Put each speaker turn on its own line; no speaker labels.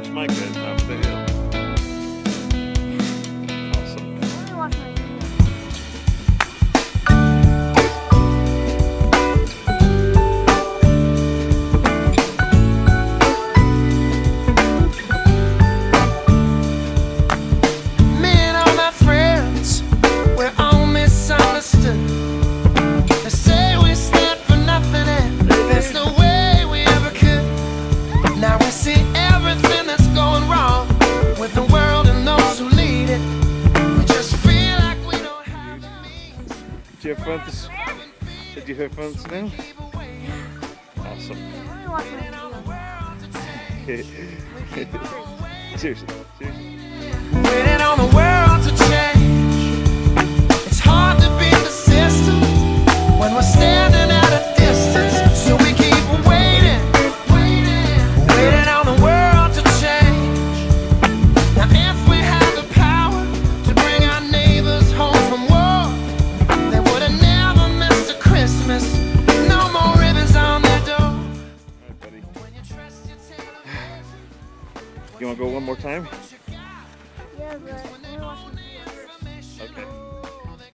watch Micah at the top of the hill. Awesome.
Let me watch my video.
Me and all my friends, we're all misunderstood. They say we stand for nothing and there's no way we ever could. Now we see everything that's going wrong with the world and those who lead it. We just feel like we don't have the means.
Did you have fun Did you have fun today? Awesome.
Let me watch my video.
Seriously.
Waiting on the world to change. It's hard to be persistent when we're standing at a distance. So we keep waiting on the world to change. Now if we had the power to bring our neighbors home from war, they would have never missed a Christmas. No more ribbons on their door.
Alright, buddy. You want to go one more time?
Yeah, but let me watch my video.